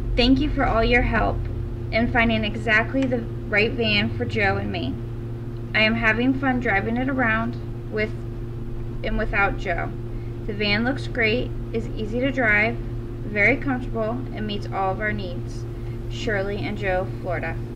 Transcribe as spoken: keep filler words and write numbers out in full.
Thank you for all your help in finding exactly the right van for Joe and me. I am having fun driving it around with and without Joe. The van looks great, is easy to drive, very comfortable, and meets all of our needs. Shirley and Joe, Florida.